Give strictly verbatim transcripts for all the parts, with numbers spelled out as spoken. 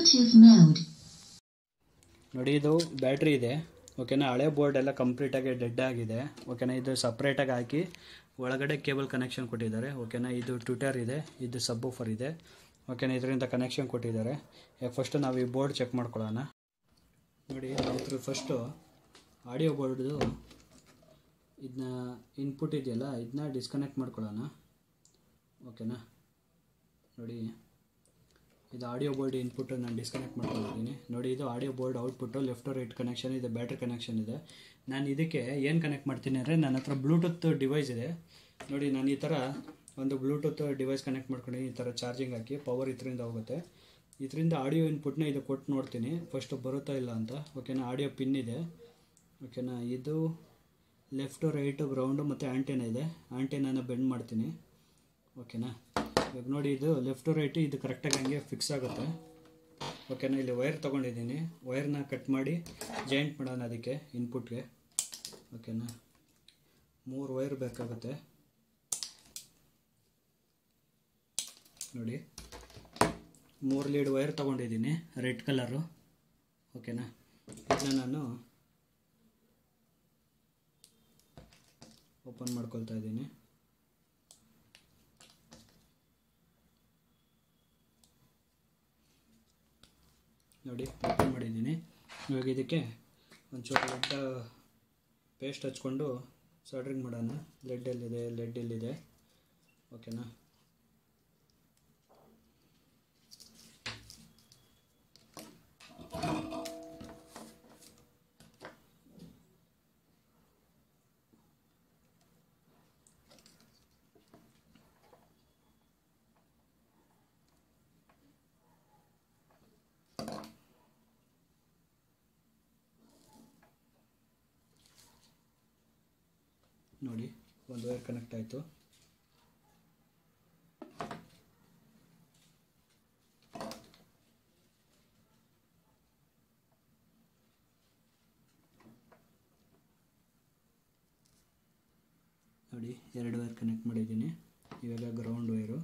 Bluetooth mode. ನೋಡಿ ಇದು battery ಇದೆ ಓಕೆನಾ. ಹಳೆ ಬೋರ್ಡ್ ಎಲ್ಲ ಕಂಪ್ಲೀಟಾಗಿ ಡೆಡ್ ಆಗಿದೆ ಓಕೆನಾ. ಇದು ಸಪ್ರೇಟಾಗಿ ಹಾಕಿ ಒಳಗಡೆ ಕೇಬಲ್ ಕನೆಕ್ಷನ್ ಕೊಟ್ಟಿದ್ದಾರೆ ಓಕೆನಾ. ಇದು ಟ್ವಿಟರ್ ಇದೆ, ಇದು ಸಬ್ ವೂಫರ್ ಇದೆ ಓಕೆನಾ. ಇದರಿಂದ ಕನೆಕ್ಷನ್ ಕೊಟ್ಟಿದ್ದಾರೆ. ಫಸ್ಟು ನಾವು ಈ ಬೋರ್ಡ್ ಚೆಕ್ ಮಾಡ್ಕೊಳ್ಳೋಣ. ನೋಡಿ ಇದ್ರ ಫಸ್ಟು ಆಡಿಯೋ ಬೋರ್ಡ್ದು ಇದನ್ನ ಇನ್ಪುಟ್ ಇದೆಯಲ್ಲ ಇದನ್ನ ಡಿಸ್ಕನೆಕ್ಟ್ ಮಾಡ್ಕೊಳ್ಳೋಣ ಓಕೆನಾ. ನೋಡಿ ಇದು ಆಡಿಯೋ ಬೋರ್ಡ್ ಇನ್ಪುಟ್ಟು ನಾನು ಡಿಸ್ಕನೆಕ್ಟ್ ಮಾಡ್ಕೊಂಡಿದ್ದೀನಿ. ನೋಡಿ ಇದು audio board output left right connection ಇದೆ, ಬ್ಯಾಟ್ರಿ ಕನೆಕ್ಷನ್ ಇದೆ. ನಾನು ಇದಕ್ಕೆ ಏನು ಕನೆಕ್ಟ್ ಮಾಡ್ತೀನಿ ಅಂದರೆ ನನ್ನ ಹತ್ರ ಬ್ಲೂಟೂತ್ ಡಿವೈಸ್ ಇದೆ. ನೋಡಿ ನಾನು ಈ ಥರ ಒಂದು ಬ್ಲೂಟೂತ್ ಡಿವೈಸ್ ಕನೆಕ್ಟ್ ಮಾಡ್ಕೊಂಡು ಈ ಥರ ಚಾರ್ಜಿಂಗ್ ಹಾಕಿ ಪವರ್ ಇದರಿಂದ ಹೋಗುತ್ತೆ. ಇದರಿಂದ ಆಡಿಯೋ ಇನ್ಪುಟ್ನ ಇದು ಕೊಟ್ಟು ನೋಡ್ತೀನಿ ಫಸ್ಟು ಬರುತ್ತಾ ಇಲ್ಲ ಅಂತ ಓಕೆನಾ. ಆಡಿಯೋ ಪಿನ್ ಇದೆ ಓಕೆನಾ. ಇದು ಲೆಫ್ಟು ರೈಟು ಗ್ರೌಂಡು ಮತ್ತು ಆಂಟೆನ ಇದೆ. ಆಂಟೆನಾನ ಬೆಂಡ್ ಮಾಡ್ತೀನಿ ಓಕೆನಾ. ಇವಾಗ ನೋಡಿ ಇದು ಲೆಫ್ಟು ರೈಟು ಇದು ಕರೆಕ್ಟಾಗಿ ಹಂಗೆ ಫಿಕ್ಸ್ ಆಗುತ್ತೆ ಓಕೆನಾ. ಇಲ್ಲಿ ವೈರ್ ತೊಗೊಂಡಿದ್ದೀನಿ, ವೈರ್ನ ಕಟ್ ಮಾಡಿ ಜಾಯಿಂಟ್ ಮಾಡೋಣ ಅದಕ್ಕೆ ಇನ್ಪುಟ್ಗೆ ಓಕೆನಾ. ಮೂರು ವೈರ್ ಬೇಕಾಗುತ್ತೆ ನೋಡಿ. ಮೂರು ಲೀಡ್ ವೈರ್ ತೊಗೊಂಡಿದ್ದೀನಿ ರೆಡ್ ಕಲರು ಓಕೆನಾ. ಇದನ್ನ ನಾನು ಓಪನ್ ಮಾಡ್ಕೊಳ್ತಾ ಇದ್ದೀನಿ. ನೋಡಿ ಓಪನ್ ಮಾಡಿದ್ದೀನಿ. ಇವಾಗ ಇದಕ್ಕೆ ಒಂಚೂರು ಲೆಡ್ ಪೇಸ್ಟ್ ಹಚ್ಕೊಂಡು ಸಾಲ್ಡ್ರಿಂಗ್ ಮಾಡೋಣ. ಲೆಡ್ ಎಲ್ಲಿದೆ, ಲೆಡ್ ಎಲ್ಲಿದೆ ಓಕೆನಾ. ನೋಡಿ ಒಂದು ವೈರ್ ಕನೆಕ್ಟ್ ಆಯಿತು. ನೋಡಿ ಎರಡು ವೈರ್ ಕನೆಕ್ಟ್ ಮಾಡಿದ್ದೀನಿ. ಇವಾಗ ಗ್ರೌಂಡ್ ವೈರು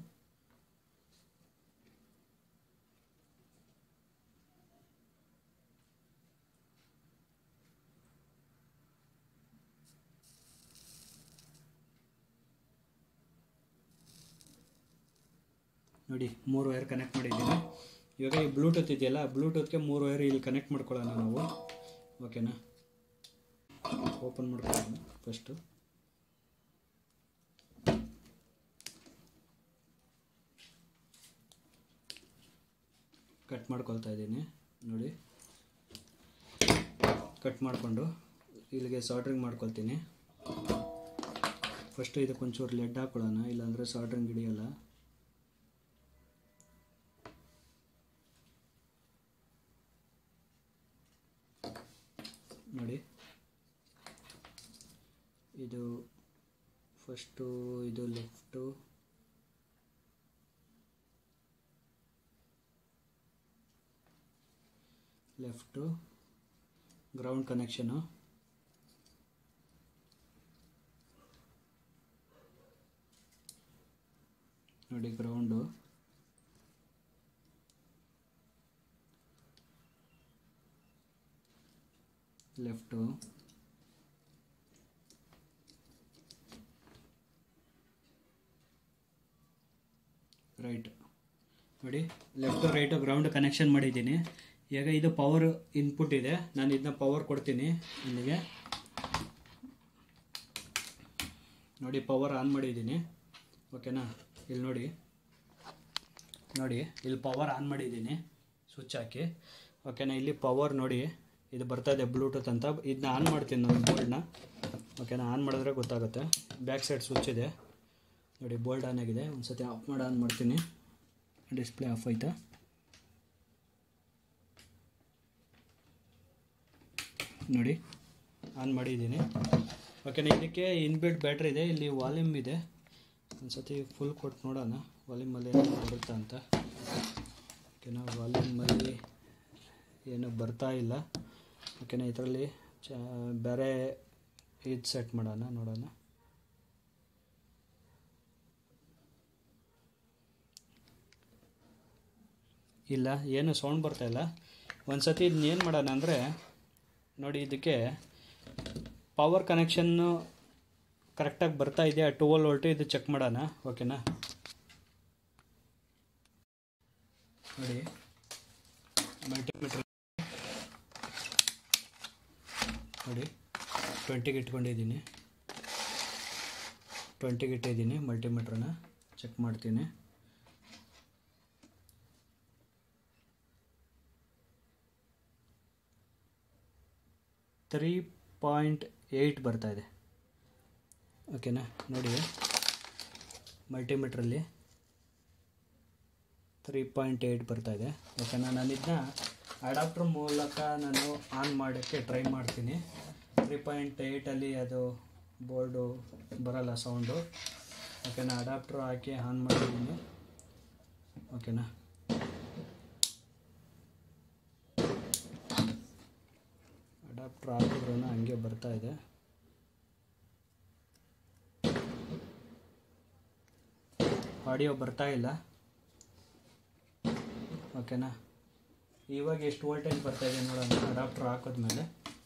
ನೋಡಿ ಮೂರು ವೈರ್ ಕನೆಕ್ಟ್ ಮಾಡಿದ್ದೀನಿ. ಇವಾಗ ಈ ಬ್ಲೂಟೂತ್ ಇದೆಯಲ್ಲ ಬ್ಲೂಟೂತ್ಗೆ ಮೂರು ವೈರ್ ಇಲ್ಲಿ ಕನೆಕ್ಟ್ ಮಾಡ್ಕೊಳ್ಳೋಣ ನಾವು ಓಕೆನಾ. ಓಪನ್ ಮಾಡ್ಕೊಳ್ಳೋಣ ಫಸ್ಟು. ಕಟ್ ಮಾಡ್ಕೊಳ್ತಾ ಇದ್ದೀನಿ ನೋಡಿ. ಕಟ್ ಮಾಡಿಕೊಂಡು ಇಲ್ಲಿಗೆ ಸಾಲ್ಡ್ರಿಂಗ್ ಮಾಡ್ಕೊಳ್ತೀನಿ. ಫಸ್ಟು ಇದಕ್ಕೊಂಚೂರು ಲೆಡ್ ಹಾಕ್ಕೊಳ್ಳೋಣ, ಇಲ್ಲಾಂದರೆ ಸಾಲ್ಡ್ರಿಂಗ್ ಹಿಡಿಯಲ್ಲ. ನೋಡಿ ಇದು ಫಸ್ಟು ಇದು ಲೆಫ್ಟು ಲೆಫ್ಟು ಗ್ರೌಂಡ್ ಕನೆಕ್ಷನು ನೋಡಿ. ಗ್ರೌಂಡು ಲೆಫ್ಟು ರೈಟ್ ನೋಡಿ. ಲೆಫ್ಟು ರೈಟು ಗ್ರೌಂಡ್ ಕನೆಕ್ಷನ್ ಮಾಡಿದ್ದೀನಿ. ಈಗ ಇದು ಪವರ್ ಇನ್ಪುಟ್ ಇದೆ, ನಾನು ಇದನ್ನ ಪವರ್ ಕೊಡ್ತೀನಿ ಇಲ್ಲಿಗೆ. ನೋಡಿ ಪವರ್ ಆನ್ ಮಾಡಿದ್ದೀನಿ ಓಕೆನಾ. ಇಲ್ಲಿ ನೋಡಿ ನೋಡಿ ಇಲ್ಲಿ ಪವರ್ ಆನ್ ಮಾಡಿದ್ದೀನಿ ಸ್ವಿಚ್ ಹಾಕಿ ಓಕೆನಾ. ಇಲ್ಲಿ ಪವರ್ ನೋಡಿ ಇದು ಬರ್ತಾ ಇದೆ ಬ್ಲೂಟೂತ್ ಅಂತ. ಇದನ್ನ ಆನ್ ಮಾಡ್ತೀನಿ ನಾನು ಬೋಲ್ಡ್ನ ಓಕೆನಾ. ಆನ್ ಮಾಡಿದ್ರೆ ಗೊತ್ತಾಗುತ್ತೆ. ಬ್ಯಾಕ್ ಸೈಡ್ ಸ್ವಿಚ್ ಇದೆ ನೋಡಿ. ಬೋಲ್ಡ್ ಆನ್ ಆಗಿದೆ. ಒಂದು ಸತಿ ಆಫ್ ಮಾಡಿ ಆನ್ ಮಾಡ್ತೀನಿ. ಡಿಸ್ಪ್ಲೇ ಆಫ್ ಆಯಿತಾ. ನೋಡಿ ಆನ್ ಮಾಡಿದ್ದೀನಿ ಓಕೆನಾ. ಇದಕ್ಕೆ ಇನ್ಬಿಲ್ಟ್ ಬ್ಯಾಟ್ರಿ ಇದೆ, ಇಲ್ಲಿ ವಾಲ್ಯೂಮ್ ಇದೆ. ಒಂದು ಸತಿ ಫುಲ್ ಕೊಟ್ಟು ನೋಡೋಣ ವಾಲ್ಯೂಮಲ್ಲಿ ಏನು ಬರುತ್ತಾ ಅಂತ ಓಕೆನಾ. ವಾಲ್ಯೂಮಲ್ಲಿ ಏನು ಬರ್ತಾ ಇಲ್ಲ ಓಕೆನಾ. ಇದರಲ್ಲಿ ಚ ಬೇರೆ ಇದು ಸೆಟ್ ಮಾಡೋಣ ನೋಡೋಣ. ಇಲ್ಲ, ಏನು ಸೌಂಡ್ ಬರ್ತಾಯಿಲ್ಲ. ಒಂದು ಸತಿ ಇದನ್ನ ಏನು ಮಾಡೋಣ ಅಂದರೆ ನೋಡಿ, ಇದಕ್ಕೆ ಪವರ್ ಕನೆಕ್ಷನ್ನು ಕರೆಕ್ಟಾಗಿ ಬರ್ತಾ ಇದೆಯಾ ಟ್ವೆಲ್ವ್ ವೋಲ್ಟು ಇದು ಚೆಕ್ ಮಾಡೋಣ. ಓಕೆನಾ, ನೋಡಿ ಮಲ್ಟಿಮೀಟ್ರ್ ನೋಡಿ ಟ್ವೆಂಟಿಗೆ ಇಟ್ಕೊಂಡಿದ್ದೀನಿ, ಟ್ವೆಂಟಿಗೆ ಇಟ್ಟಿದ್ದೀನಿ. ಮಲ್ಟಿಮೀಟ್ರನ್ನ ಚೆಕ್ ಮಾಡ್ತೀನಿ. ತ್ರೀ ಪಾಯಿಂಟ್ ಏಯ್ಟ್ ಬರ್ತಾಯಿದೆ. ಓಕೆನಾ, ನೋಡಿ ಮಲ್ಟಿಮೀಟ್ರಲ್ಲಿ ತ್ರೀ ಪಾಯಿಂಟ್ ಏಯ್ಟ್ ಬರ್ತಾಯಿದೆ. ಓಕೆನಾ, ನಾನು ಇದನ್ನ ಅಡಾಪ್ಟರ್ ಮೂಲಕ ನಾನು ಆನ್ ಮಾಡೋಕ್ಕೆ ಟ್ರೈ ಮಾಡ್ತೀನಿ. ತ್ರೀ ಪಾಯಿಂಟ್ ಏಯ್ಟಲ್ಲಿ ಅದು ಬೋರ್ಡು ಬರೋಲ್ಲ ಸೌಂಡು. ಓಕೆನಾ, ಅಡಾಪ್ಟರ್ ಹಾಕಿ ಆನ್ ಮಾಡಿದ್ದೀನಿ. ಓಕೆನಾ, ಅಡಾಪ್ಟರ್ ಹಾಕಿದ್ರೂ ಹಂಗೆ ಬರ್ತಾಯಿದೆ. ಆಡಿಯೋ ಬರ್ತಾ ಇಲ್ಲ. ಓಕೆನಾ, ಇವಾಗ ಎಷ್ಟು ವೋಲ್ಟೇಜ್ ಬರ್ತಾಯಿದೆ ನೋಡೋಣ ಅಡಾಪ್ಟರ್ ಹಾಕಿದ್ಮೇಲೆ.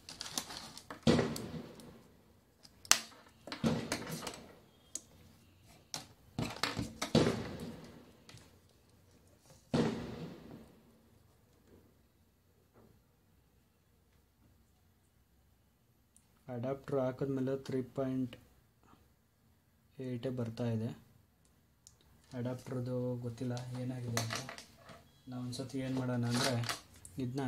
ಅಡಾಪ್ಟರ್ ಹಾಕಿದ್ಮೇಲೆ ತ್ರೀ ಪಾಯಿಂಟ್ ಏಯ್ಟೇ ಬರ್ತಾಯಿದೆ. ಅಡಾಪ್ಟ್ರದ್ದು ಗೊತ್ತಿಲ್ಲ ಏನಾಗಿದೆ ಅಂತ. ನಾವು ಒಂದು ಸತಿ ಏನು ಮಾಡೋಣ ಅಂದರೆ ಇದನ್ನ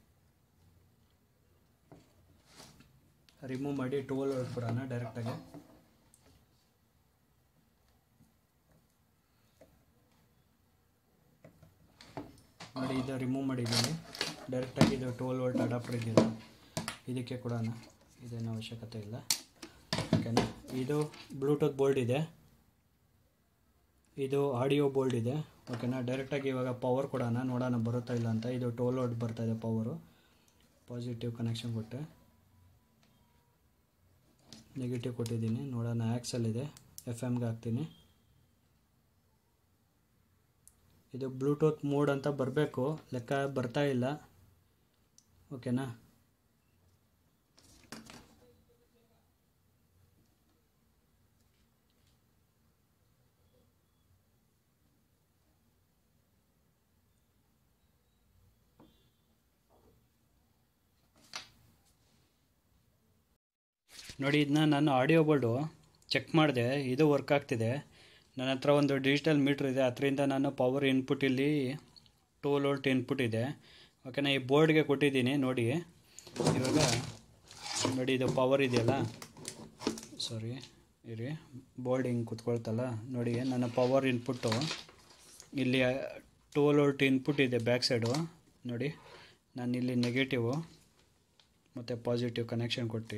ರಿಮೂವ್ ಮಾಡಿ ಟ್ವೆಲ್ ವೋಲ್ಟ್ ಕೊಡೋಣ ಡೈರೆಕ್ಟಾಗಿ. ನೋಡಿ, ಇದು ರಿಮೂವ್ ಮಾಡಿದ್ದೀನಿ. ಡೈರೆಕ್ಟಾಗಿ ಇದು ಟ್ವೆಲ್ ವೋಲ್ಟ್ ಅಡಾಪ್ಟರ್ ಇದೆಯಲ್ಲ ಇದಕ್ಕೆ ಕೊಡೋಣ, ಇದೇನು ಅವಶ್ಯಕತೆ ಇಲ್ಲ. ಓಕೆನಾ, ಇದು ಬ್ಲೂಟೂತ್ ಬೋರ್ಡ್ ಇದೆ, ಇದು ಆಡಿಯೋ ಬೋರ್ಡ್ ಇದೆ. ಓಕೆನಾ, ಡೈರೆಕ್ಟಾಗಿ ಇವಾಗ ಪವರ್ ಕೊಡೋಣ, ನೋಡೋಣ ಬರುತ್ತಾ ಇಲ್ಲ ಅಂತ. ಇದು ಟ್ವೆಲ್ ವೋಲ್ಟ್ ಬರ್ತಾಯಿದೆ ಪವರು. ಪಾಸಿಟಿವ್ ಕನೆಕ್ಷನ್ ಕೊಟ್ಟೆ, ನೆಗೆಟಿವ್ ಕೊಟ್ಟಿದ್ದೀನಿ. ನೋಡೋಣ, ಆ್ಯಕ್ಸಲ್ಲಿದೆ, ಎಫ್ ಎಮ್ಗೆ ಹಾಕ್ತೀನಿ. ಇದು ಬ್ಲೂಟೂತ್ ಮೋಡ್ ಅಂತ ಬರಬೇಕು, ಲೆಕ್ಕ ಬರ್ತಾ ಇಲ್ಲ. ಓಕೆನಾ, ನೋಡಿ, ಇದನ್ನ ನಾನು ಆಡಿಯೋ ಬೋರ್ಡು ಚೆಕ್ ಮಾಡಿದೆ, ಇದು ವರ್ಕ್ ಆಗ್ತಿದೆ. ನನ್ನ ಹತ್ರ ಒಂದು ಡಿಜಿಟಲ್ ಮೀಟ್ರ್ ಇದೆ, ಅದರಿಂದ ನಾನು ಪವರ್ ಇನ್ಪುಟ್ ಇಲ್ಲಿ ಟ್ವೆಲ್ ವೋಲ್ಟ್ ಇನ್ಪುಟ್ ಇದೆ. ಓಕೆನಾ, ಈ ಬೋರ್ಡ್ಗೆ ಕೊಟ್ಟಿದ್ದೀನಿ. ನೋಡಿ ಇವಾಗ ನೋಡಿ, ಇದು ಪವರ್ ಇದೆಯಲ್ಲ, ಸಾರಿ ಇರಿ, ಬೋರ್ಡ್ ಹಿಂಗೆ ಕುತ್ಕೊಳ್ತಲ್ಲ. ನೋಡಿ, ನನ್ನ ಪವರ್ ಇನ್ಪುಟ್ಟು ಇಲ್ಲಿ ಟ್ವೆಲ್ ವೋಲ್ಟ್ ಇನ್ಪುಟ್ ಇದೆ ಬ್ಯಾಕ್ ಸೈಡು. ನೋಡಿ, ನಾನು ಇಲ್ಲಿ ನೆಗೆಟಿವು ಮತ್ತು ಪಾಸಿಟಿವ್ ಕನೆಕ್ಷನ್ ಕೊಟ್ಟು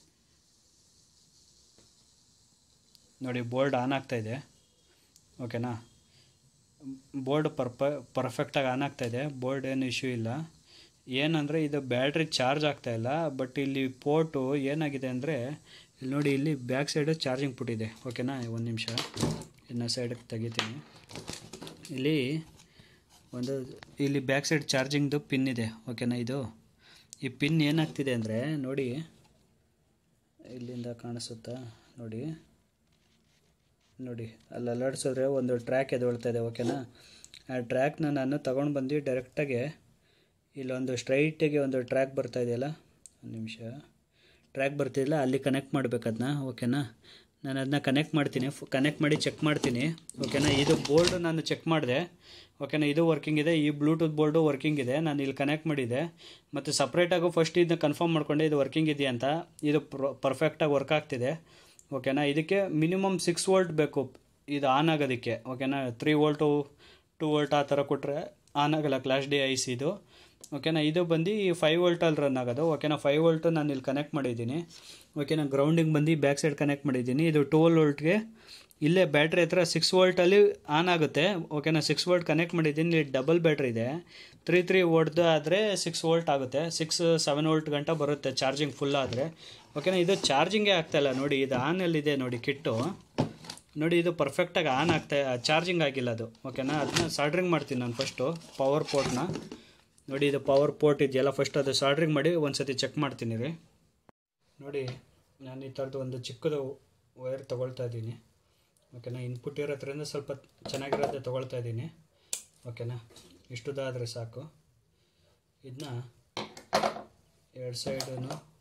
ನೋಡಿ ಬೋರ್ಡ್ ಆನ್ ಆಗ್ತಾಯಿದೆ. ಓಕೆನಾ, ಬೋರ್ಡ್ ಪರ್ಪ ಪರ್ಫೆಕ್ಟಾಗಿ ಆನ್ ಆಗ್ತಾಯಿದೆ. ಬೋರ್ಡ್ ಏನು ಇಶ್ಯೂ ಇಲ್ಲ. ಏನಂದರೆ ಇದು ಬ್ಯಾಟ್ರಿ ಚಾರ್ಜ್ ಆಗ್ತಾಯಿಲ್ಲ. ಬಟ್ ಇಲ್ಲಿ ಪೋರ್ಟು ಏನಾಗಿದೆ ಅಂದರೆ ಇಲ್ಲಿ ನೋಡಿ, ಇಲ್ಲಿ ಬ್ಯಾಕ್ ಸೈಡು ಚಾರ್ಜಿಂಗ್ ಪುಟ್ ಇದೆ. ಓಕೆನಾ, ಒಂದು ನಿಮಿಷ ಇನ್ನು ಸೈಡಿಗೆ ತೆಗಿತೀನಿ. ಇಲ್ಲಿ ಒಂದು ಇಲ್ಲಿ ಬ್ಯಾಕ್ ಸೈಡ್ ಚಾರ್ಜಿಂಗ್ದು ಪಿನ್ ಇದೆ. ಓಕೆನಾ, ಇದು ಈ ಪಿನ್ ಏನಾಗ್ತಿದೆ ಅಂದರೆ ನೋಡಿ, ಇಲ್ಲಿಂದ ಕಾಣಿಸುತ್ತಾ ನೋಡಿ, ನೋಡಿ ಅಲ್ಲಿ ಅಲ್ಲಾಡಿಸಿದ್ರೆ ಒಂದು ಟ್ರ್ಯಾಕ್ ಎದೊಳ್ತಾ ಇದೆ. ಓಕೆನಾ, ಆ ಟ್ರ್ಯಾಕ್ನ ನಾನು ತೊಗೊಂಡು ಬಂದು ಡೈರೆಕ್ಟಾಗಿ ಇಲ್ಲೊಂದು ಸ್ಟ್ರೈಟಿಗೆ ಒಂದು ಟ್ರ್ಯಾಕ್ ಬರ್ತಾ ಇದೆಯಲ್ಲ, ಒಂದು ನಿಮಿಷ, ಟ್ರ್ಯಾಕ್ ಬರ್ತಿಲ್ಲ, ಅಲ್ಲಿ ಕನೆಕ್ಟ್ ಮಾಡಬೇಕು ಅದನ್ನ. ಓಕೆನಾ, ನಾನು ಅದನ್ನ ಕನೆಕ್ಟ್ ಮಾಡ್ತೀನಿ, ಕನೆಕ್ಟ್ ಮಾಡಿ ಚೆಕ್ ಮಾಡ್ತೀನಿ. ಓಕೆನಾ, ಇದು ಬೋರ್ಡು ನಾನು ಚೆಕ್ ಮಾಡಿದೆ. ಓಕೆನಾ, ಇದು ವರ್ಕಿಂಗ್ ಇದೆ, ಈ ಬ್ಲೂಟೂತ್ ಬೋರ್ಡು ವರ್ಕಿಂಗ್ ಇದೆ. ನಾನು ಇಲ್ಲಿ ಕನೆಕ್ಟ್ ಮಾಡಿದೆ ಮತ್ತು ಸಪ್ರೇಟಾಗೂ ಫಸ್ಟ್ ಇದನ್ನ ಕನ್ಫರ್ಮ್ ಮಾಡಿಕೊಂಡೆ ಇದು ವರ್ಕಿಂಗ್ ಇದೆಯಾ ಅಂತ. ಇದು ಪರ್ಫೆಕ್ಟಾಗಿ ವರ್ಕ್ ಆಗ್ತಿದೆ. ಓಕೆನಾ, ಇದಕ್ಕೆ ಮಿನಿಮಮ್ ಸಿಕ್ಸ್ ವೋಲ್ಟ್ ಬೇಕು ಇದು ಆನ್ ಆಗೋದಕ್ಕೆ. ಓಕೆನಾ, ತ್ರೀ ವೋಲ್ಟು ಟೂ ವೋಲ್ಟ್ ಆ ಥರ ಕೊಟ್ಟರೆ ಆನ್ ಆಗಲ್ಲ, ಕ್ಲಾಸ್ ಡಿ ಐ ಸಿ ಇದು. ಓಕೆನಾ, ಇದು ಬಂದು ಫೈವ್ ವೋಲ್ಟಲ್ಲಿ ರನ್ ಆಗೋದು. ಓಕೆನಾ, ಫೈವ್ ವೋಲ್ಟು ನಾನು ಇಲ್ಲಿ ಕನೆಕ್ಟ್ ಮಾಡಿದ್ದೀನಿ. ಓಕೆನಾ, ಗ್ರೌಂಡಿಗೆ ಬಂದು ಬ್ಯಾಕ್ ಸೈಡ್ ಕನೆಕ್ಟ್ ಮಾಡಿದ್ದೀನಿ. ಇದು ಟ್ವೆಲ್ ವೋಲ್ಟ್ಗೆ ಇಲ್ಲೇ ಬ್ಯಾಟ್ರಿ ಹತ್ರ ಸಿಕ್ಸ್ ವೋಲ್ಟಲ್ಲಿ ಆನ್ ಆಗುತ್ತೆ. ಓಕೆನಾ, ಸಿಕ್ಸ್ ವೋಲ್ಟ್ ಕನೆಕ್ಟ್ ಮಾಡಿದ್ದೀನಿ. ಇಲ್ಲಿ ಡಬಲ್ ಬ್ಯಾಟ್ರಿ ಇದೆ, ತ್ರೀ ತ್ರೀ ವೋಲ್ಟ್ದು ಆದರೆ ಸಿಕ್ಸ್ ವೋಲ್ಟ್ ಆಗುತ್ತೆ, ಸಿಕ್ಸ್ ಸೆವೆನ್ ವೋಲ್ಟ್ ಗಂಟ ಬರುತ್ತೆ ಚಾರ್ಜಿಂಗ್ ಫುಲ್ ಆದರೆ. ಓಕೆನಾ, ಇದು ಚಾರ್ಜಿಂಗೇ ಆಗ್ತಾಯಿಲ್ಲ ನೋಡಿ, ಇದು ಆನಲ್ಲಿದೆ ನೋಡಿ ಕಿಟ್ಟು. ನೋಡಿ ಇದು ಪರ್ಫೆಕ್ಟಾಗಿ ಆನ್ ಆಗ್ತಾ ಚಾರ್ಜಿಂಗ್ ಆಗಿಲ್ಲ ಅದು, ಓಕೆನಾ. ಅದನ್ನ ಸಾಲ್ಡ್ರಿಂಗ್ ಮಾಡ್ತೀನಿ ನಾನು ಫಸ್ಟು ಪವರ್ ಪೋರ್ಟ್ನ. ನೋಡಿ ಇದು ಪವರ್ ಪೋರ್ಟ್ ಇದೆಯಲ್ಲ, ಫಸ್ಟ್ ಅದು ಸಾಲ್ಡ್ರಿಂಗ್ ಮಾಡಿ ಒಂದು ಸತಿ ಚೆಕ್ ಮಾಡ್ತೀನಿ ರೀ. ನೋಡಿ ನಾನು ಈ ಥರದ್ದು ಒಂದು ಚಿಕ್ಕದು ವೈರ್ ತೊಗೊಳ್ತಾ ಇದ್ದೀನಿ, ಓಕೆನಾ. ಇನ್ಪುಟ್ ಇರೋದ್ರಿಂದ ಸ್ವಲ್ಪ ಚೆನ್ನಾಗಿರೋದೇ ತೊಗೊಳ್ತಾ ಇದ್ದೀನಿ, ಓಕೆನಾ. ಇಷ್ಟುದಾದರೆ ಸಾಕು. ಇದನ್ನ ಎರಡು ಸೈಡೂ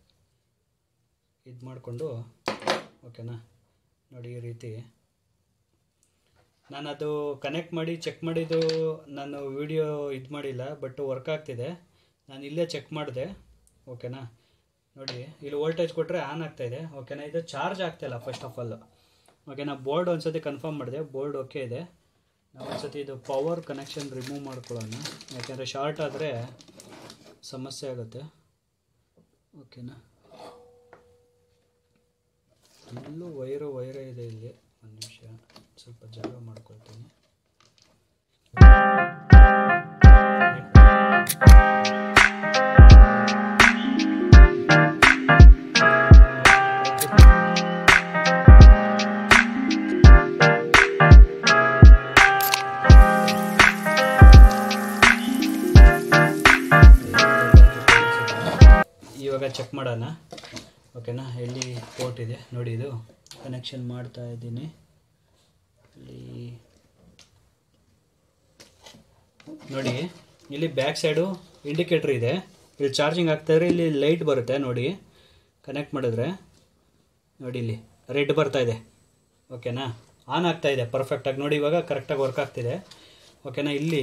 ಇದು ಮಾಡಿಕೊಂಡು, ಓಕೆನಾ. ನೋಡಿ ಈ ರೀತಿ ನಾನು ಅದು ಕನೆಕ್ಟ್ ಮಾಡಿ ಚೆಕ್ ಮಾಡಿದ್ದು ನಾನು ವಿಡಿಯೋ ಇದು ಮಾಡಿಲ್ಲ, ಬಟ್ ವರ್ಕ್ ಆಗ್ತಿದೆ. ನಾನು ಇಲ್ಲೇ ಚೆಕ್ ಮಾಡಿದೆ, ಓಕೆನಾ. ನೋಡಿ ಇಲ್ಲಿ ವೋಲ್ಟೇಜ್ ಕೊಟ್ಟರೆ ಆನ್ ಆಗ್ತಾಯಿದೆ, ಓಕೆನಾ. ಇದು ಚಾರ್ಜ್ ಆಗ್ತಾಯಿಲ್ಲ ಫಸ್ಟ್ ಆಫ್ ಆಲ್, ಓಕೆನಾ. ಬೋರ್ಡ್ ಒಂದು ಸತಿ ಕನ್ಫರ್ಮ್ ಮಾಡಿದೆ, ಬೋರ್ಡ್ ಓಕೆ ಇದೆ. ನಾವು ಒಂದು ಸತಿ ಇದು ಪವರ್ ಕನೆಕ್ಷನ್ ರಿಮೂವ್ ಮಾಡ್ಕೊಳ್ಳೋಣ, ಯಾಕೆಂದರೆ ಶಾರ್ಟ್ ಆದರೆ ಸಮಸ್ಯೆ ಆಗುತ್ತೆ, ಓಕೆನಾ. ಇಲ್ಲೂ ವೈರು ವೈರೇ ಇದೆ ಇಲ್ಲಿ. ಒಂದು ನಿಮಿಷ ಸ್ವಲ್ಪ ಜಾಗ ಮಾಡ್ಕೊಳ್ತೀನಿ. ಇವಾಗ ಚೆಕ್ ಮಾಡೋಣ, ಓಕೆನಾ. ಎಲ್ಲಿ ಪೋರ್ಟ್ ಇದೆ ನೋಡಿ, ಇದು ಕನೆಕ್ಷನ್ ಮಾಡ್ತಾ ಇದ್ದೀನಿ. ಇಲ್ಲಿ ನೋಡಿ, ಇಲ್ಲಿ ಬ್ಯಾಕ್ ಸೈಡು ಇಂಡಿಕೇಟ್ರ್ ಇದೆ, ಇಲ್ಲಿ ಚಾರ್ಜಿಂಗ್ ಆಗ್ತಾಯಿದ್ರೆ ಇಲ್ಲಿ ಲೈಟ್ ಬರುತ್ತೆ ನೋಡಿ. ಕನೆಕ್ಟ್ ಮಾಡಿದ್ರೆ ನೋಡಿ ಇಲ್ಲಿ ರೆಡ್ ಬರ್ತಾ ಇದೆ, ಓಕೆನಾ. ಆನ್ ಆಗ್ತಾ ಇದೆ ಪರ್ಫೆಕ್ಟಾಗಿ ನೋಡಿ, ಇವಾಗ ಕರೆಕ್ಟಾಗಿ ವರ್ಕ್ ಆಗ್ತಿದೆ, ಓಕೆನಾ. ಇಲ್ಲಿ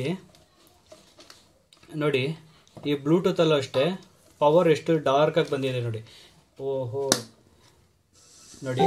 ನೋಡಿ ಈ ಬ್ಲೂಟೂತಲ್ಲೂ ಅಷ್ಟೇ ಪವರ್ ಎಷ್ಟು ಡಾರ್ಕಾಗಿ ಬಂದಿದೆ ನೋಡಿ. ಓಹೋ ನೋಡಿ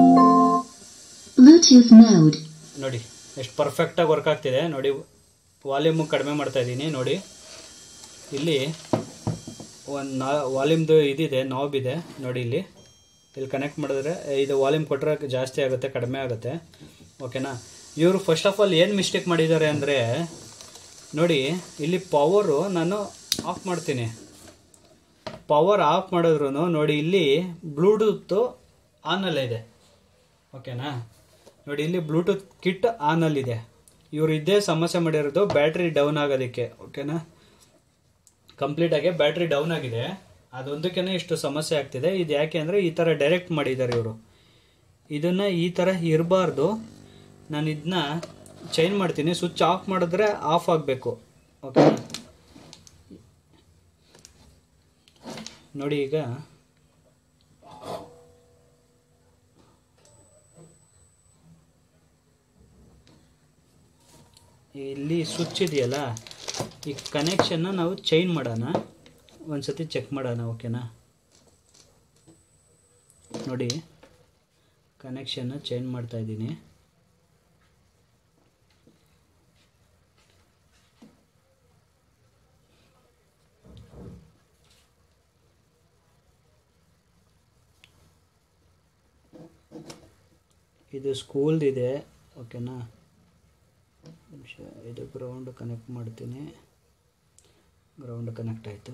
ನೋಡಿ ಎಷ್ಟು ಪರ್ಫೆಕ್ಟಾಗಿ ವರ್ಕ್ ಆಗ್ತಿದೆ ನೋಡಿ. ವಾಲ್ಯೂಮು ಕಡಿಮೆ ಮಾಡ್ತಾ ಇದ್ದೀನಿ ನೋಡಿ. ಇಲ್ಲಿ ಒಂದು ನಾ ವಾಲ್ಯೂಮ್ದು ಇದಿದೆ, ನಾಬ್ ಇದೆ ನೋಡಿ. ಇಲ್ಲಿ ಇಲ್ಲಿ ಕನೆಕ್ಟ್ ಮಾಡಿದ್ರೆ ಇದು ವಾಲ್ಯೂಮ್ ಕೊಟ್ಟರೆ ಜಾಸ್ತಿ ಆಗುತ್ತೆ, ಕಡಿಮೆ ಆಗುತ್ತೆ, ಓಕೆನಾ. ಇವರು ಫಸ್ಟ್ ಆಫ್ ಆಲ್ ಏನು ಮಿಸ್ಟೇಕ್ ಮಾಡಿದ್ದಾರೆ ಅಂದರೆ ನೋಡಿ, ಇಲ್ಲಿ ಪವರು ನಾನು ಆಫ್ ಮಾಡ್ತೀನಿ. ಪವರ್ ಆಫ್ ಮಾಡಿದ್ರು ನೋಡಿ ಇಲ್ಲಿ ಬ್ಲೂಟೂತ್ ಆನಲ್ಲೇ ಇದೆ, ಓಕೆನಾ. ನೋಡಿ ಇಲ್ಲಿ ಬ್ಲೂಟೂತ್ ಕಿಟ್ ಆನಲ್ಲಿದೆ. ಇವರು ಇದೇ ಸಮಸ್ಯೆ ಮಾಡಿರೋದು, ಬ್ಯಾಟ್ರಿ ಡೌನ್ ಆಗೋದಕ್ಕೆ, ಓಕೆನಾ. ಕಂಪ್ಲೀಟಾಗಿ ಬ್ಯಾಟ್ರಿ ಡೌನ್ ಆಗಿದೆ, ಅದೊಂದಕ್ಕೇ ಇಷ್ಟು ಸಮಸ್ಯೆ ಆಗ್ತಿದೆ. ಇದು ಯಾಕೆ ಅಂದರೆ ಈ ಥರ ಡೈರೆಕ್ಟ್ ಮಾಡಿದ್ದಾರೆ ಇವರು. ಇದನ್ನು ಈ ಥರ ಇರಬಾರ್ದು. ನಾನು ಇದನ್ನ ಚೇಂಜ್ ಮಾಡ್ತೀನಿ. ಸ್ವಿಚ್ ಆಫ್ ಮಾಡಿದ್ರೆ ಆಫ್ ಆಗಬೇಕು, ಓಕೆನಾ. ನೋಡಿ ಈಗ ಇಲ್ಲಿ ಸ್ವಿಚ್ ಇದೆಯಲ್ಲ, ಈ ಕನೆಕ್ಷನ್ನ ನಾವು ಚೇಂಜ್ ಮಾಡೋಣ, ಒಂದು ಸತಿ ಚೆಕ್ ಮಾಡೋಣ, ಓಕೆನಾ. ನೋಡಿ ಕನೆಕ್ಷನ್ನ ಚೇಂಜ್ ಮಾಡ್ತಾ ಇದ್ದೀನಿ. ಇದು ಸ್ಕೂಲ್ದಿದೆ, ಓಕೆನಾ. ನಿಮಿಷ ಇದು ಗ್ರೌಂಡ್ ಕನೆಕ್ಟ್ ಮಾಡ್ತೀನಿ. ಗ್ರೌಂಡ್ ಕನೆಕ್ಟ್ ಆಯಿತು.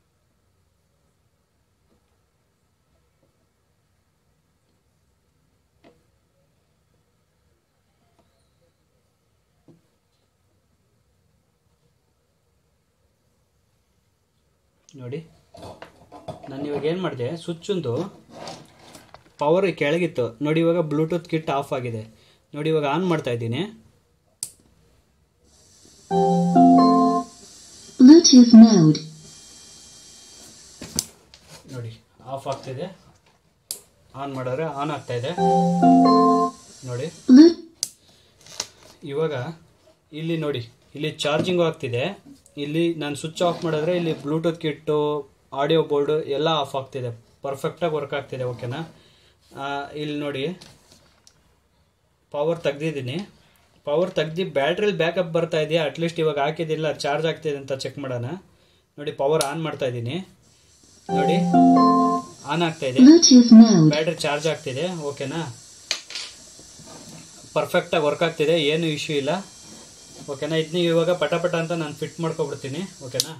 ನೋಡಿ ನಾನು ಇವಾಗ ಏನು ಮಾಡಿದೆ, ಸ್ವಿಚ್ಚೊಂದು ಪವರ್ ಕೆಳಗಿತ್ತು ನೋಡಿ. ಇವಾಗ ಬ್ಲೂಟೂತ್ ಕಿಟ್ ಆಫ್ ಆಗಿದೆ ನೋಡಿ. ಇವಾಗ ಆನ್ ಮಾಡ್ತಾ ಇದ್ದೀನಿ. ನೋಡಿ ಆಫ್ ಆಗ್ತಿದೆ, ಆನ್ ಮಾಡಿದ್ರೆ ಆನ್ ಆಗ್ತಾ ಇದೆ ನೋಡಿ. ಇವಾಗ ಇಲ್ಲಿ ನೋಡಿ, ಇಲ್ಲಿ ಚಾರ್ಜಿಂಗು ಆಗ್ತಿದೆ. ಇಲ್ಲಿ ನಾನು ಸ್ವಿಚ್ ಆಫ್ ಮಾಡಿದ್ರೆ ಇಲ್ಲಿ ಬ್ಲೂಟೂತ್ ಕಿಟ್ಟು, ಆಡಿಯೋ ಬೋರ್ಡು ಎಲ್ಲ ಆಫ್ ಆಗ್ತಿದೆ, ಪರ್ಫೆಕ್ಟಾಗಿ ವರ್ಕ್ ಆಗ್ತಿದೆ, ಓಕೆನಾ. ಇಲ್ಲಿ ನೋಡಿ ಪವರ್ ತೆಗ್ದಿದ್ದೀನಿ. ಪವರ್ ತೆಗ್ದು ಬ್ಯಾಟ್ರಿಲಿ ಬ್ಯಾಕಪ್ ಬರ್ತಾ ಇದೆಯಾ, ಅಟ್ಲೀಸ್ಟ್ ಇವಾಗ ಹಾಕಿದಿಲ್ಲ ಚಾರ್ಜ್ ಆಗ್ತಿದೆ ಅಂತ ಚೆಕ್ ಮಾಡೋಣ. ನೋಡಿ ಪವರ್ ಆನ್ ಮಾಡ್ತಾ ಇದ್ದೀನಿ ನೋಡಿ, ಆನ್ ಆಗ್ತಾ ಇದೆ, ಬ್ಯಾಟ್ರಿ ಚಾರ್ಜ್ ಆಗ್ತಿದೆ, ಓಕೆನಾ. ಪರ್ಫೆಕ್ಟಾಗಿ ವರ್ಕ್ ಆಗ್ತಿದೆ, ಏನು ಇಶ್ಯೂ ಇಲ್ಲ, ಓಕೆನಾ. ಇದನ್ನ ಇವಾಗ ಪಟ ಪಟ ಅಂತ ನಾನು ಫಿಟ್ ಮಾಡ್ಕೊಬಿಡ್ತೀನಿ, ಓಕೆನಾ.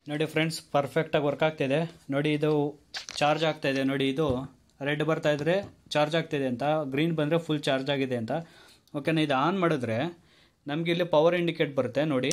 ನೋಡಿ ಫ್ರೆಂಡ್ಸ್, ಪರ್ಫೆಕ್ಟಾಗಿ ವರ್ಕ್ ಆಗ್ತಿದೆ. ನೋಡಿ ಇದು ಚಾರ್ಜ್ ಆಗ್ತಾ ಇದೆ. ನೋಡಿ ಇದು ರೆಡ್ ಬರ್ತಾ ಇದ್ರೆ ಚಾರ್ಜ್ ಆಗ್ತಿದೆ ಅಂತ, ಗ್ರೀನ್ ಬಂದರೆ ಫುಲ್ ಚಾರ್ಜ್ ಆಗಿದೆ ಅಂತ. ಓಕೆನಾ, ಇದು ಆನ್ ಮಾಡಿದ್ರೆ ನಮಗೆ ಇಲ್ಲಿ ಪವರ್ ಇಂಡಿಕೇಟ್ ಬರುತ್ತೆ. ನೋಡಿ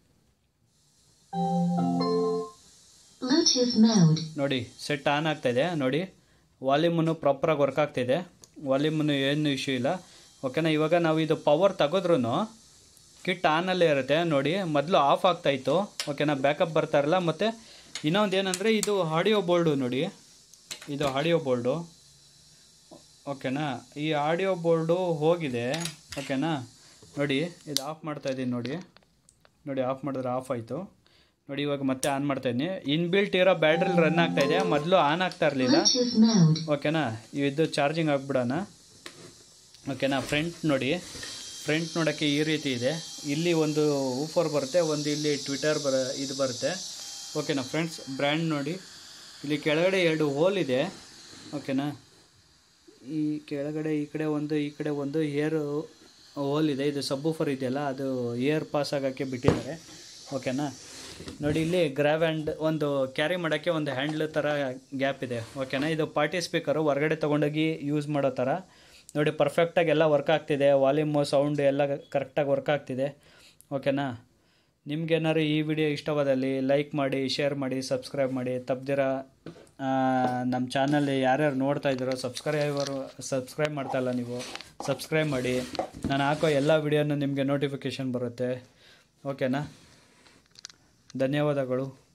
ನೋಡಿ ಸೆಟ್ ಆನ್ ಆಗ್ತಾ ಇದೆ. ನೋಡಿ ವಾಲ್ಯೂಮನ್ನು ಪ್ರಾಪರಾಗಿ ವರ್ಕ್ ಆಗ್ತಿದೆ. ವಾಲ್ಯೂಮನ್ನು ಏನು ಇಶ್ಯೂ ಇಲ್ಲ. ಓಕೆನಾ, ಇವಾಗ ನಾವು ಇದು ಪವರ್ ತೆಗೆದ್ರೂ ಕಿಟ್ ಆನಲ್ಲೇ ಇರುತ್ತೆ. ನೋಡಿ ಮೊದಲು ಆಫ್ ಆಗ್ತಾಯಿತ್ತು. ಓಕೆನಾ, ಬ್ಯಾಕಪ್ ಬರ್ತಾ ಇರಲ್ಲ. ಮತ್ತು ಇನ್ನೊಂದು ಏನಂದರೆ ಇದು ಆಡಿಯೋ ಬೋರ್ಡು. ನೋಡಿ ಇದು ಆಡಿಯೋ ಬೋರ್ಡು. ಓಕೆನಾ, ಈ ಆಡಿಯೋ ಬೋರ್ಡು ಹೋಗಿದೆ. ಓಕೆನಾ, ನೋಡಿ ಇದು ಆಫ್ ಮಾಡ್ತಾಯಿದ್ದೀನಿ. ನೋಡಿ ನೋಡಿ ಆಫ್ ಮಾಡಿದ್ರೆ ಆಫ್ ಆಯಿತು. ನೋಡಿ ಇವಾಗ ಮತ್ತೆ ಆನ್ ಮಾಡ್ತಾಯಿದ್ದೀನಿ. ಇನ್ಬಿಲ್ಟ್ ಇರೋ ಬ್ಯಾಟ್ರಿ ರನ್ ಆಗ್ತಾಯಿದೆ, ಮೊದಲು ಆನ್ ಆಗ್ತಾ ಇರಲಿಲ್ಲ. ಓಕೆನಾ, ಇದು ಚಾರ್ಜಿಂಗ್ ಆಗಿಬಿಡೋಣ. ಓಕೆನಾ, ಫ್ರಂಟ್ ನೋಡಿ, ಫ್ರಂಟ್ ನೋಡೋಕ್ಕೆ ಈ ರೀತಿ ಇದೆ. ಇಲ್ಲಿ ಒಂದು ಊಫರ್ ಬರುತ್ತೆ, ಒಂದು ಇಲ್ಲಿ ಟ್ವಿಟರ್ ಬರ ಇದು ಬರುತ್ತೆ. ಓಕೆನಾ ಫ್ರೆಂಡ್ಸ್, ಬ್ರ್ಯಾಂಡ್ ನೋಡಿ, ಇಲ್ಲಿ ಕೆಳಗಡೆ ಎರಡು ಹೋಲ್ ಇದೆ. ಓಕೆನಾ, ಈ ಕೆಳಗಡೆ ಈ ಕಡೆ ಒಂದು ಈ ಕಡೆ ಒಂದು ಏರ್ ಹೋಲ್ ಇದೆ. ಇದು ಸಬ್ ಊಫರ್ ಇದೆಯಲ್ಲ, ಅದು ಏರ್ ಪಾಸ್ ಆಗೋಕ್ಕೆ ಬಿಟ್ಟಿದ್ದಾರೆ. ಓಕೆನಾ, ನೋಡಿ ಇಲ್ಲಿ ಗ್ರ್ಯಾಬ್ ಹ್ಯಾಂಡ್, ಒಂದು ಕ್ಯಾರಿ ಮಾಡೋಕ್ಕೆ ಒಂದು ಹ್ಯಾಂಡ್ಲ್ ಥರ ಗ್ಯಾಪ್ ಇದೆ. ಓಕೆನಾ, ಇದು ಪಾರ್ಟಿ ಸ್ಪೀಕರು, ಹೊರಗಡೆ ತೊಗೊಂಡೋಗಿ ಯೂಸ್ ಮಾಡೋ ಥರ. ನೋಡಿ ಪರ್ಫೆಕ್ಟಾಗಿ ಎಲ್ಲ ವರ್ಕ್ ಆಗ್ತಿದೆ. ವಾಲ್ಯೂಮು, ಸೌಂಡು ಎಲ್ಲ ಕರೆಕ್ಟಾಗಿ ವರ್ಕ್ ಆಗ್ತಿದೆ. ಓಕೆನಾ, ನಿಮ್ಗೇನಾದ್ರು ಈ ವಿಡಿಯೋ ಇಷ್ಟವಾದಲ್ಲಿ ಲೈಕ್ ಮಾಡಿ, ಶೇರ್ ಮಾಡಿ, ಸಬ್ಸ್ಕ್ರೈಬ್ ಮಾಡಿ. ತಪ್ಪದಿರ ನಮ್ಮ ಚಾನಲ್ ಯಾರ್ಯಾರು ನೋಡ್ತಾ ಇದ್ದೀರೋ ಸಬ್ಸ್ಕ್ರೈಬರು ಸಬ್ಸ್ಕ್ರೈಬ್ ಮಾಡ್ತಾಯಿಲ್ಲ ನೀವು, ಸಬ್ಸ್ಕ್ರೈಬ್ ಮಾಡಿ. ನಾನು ಹಾಕೋ ಎಲ್ಲ ವಿಡಿಯೋನು ನಿಮಗೆ ನೋಟಿಫಿಕೇಷನ್ ಬರುತ್ತೆ. ಓಕೆನಾ, ಧನ್ಯವಾದಗಳು.